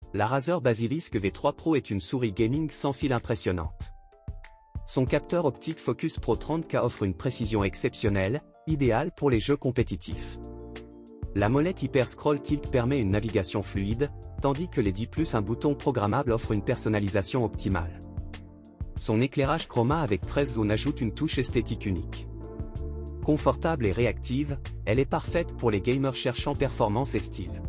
La Razer Basilisk V3 Pro est une souris gaming sans fil impressionnante. Son capteur optique Focus Pro 30K offre une précision exceptionnelle, idéale pour les jeux compétitifs. La molette Hyper Scroll Tilt permet une navigation fluide, tandis que les 10+, un bouton programmable offre une personnalisation optimale. Son éclairage chroma avec 13 zones ajoute une touche esthétique unique. Confortable et réactive, elle est parfaite pour les gamers cherchant performance et style.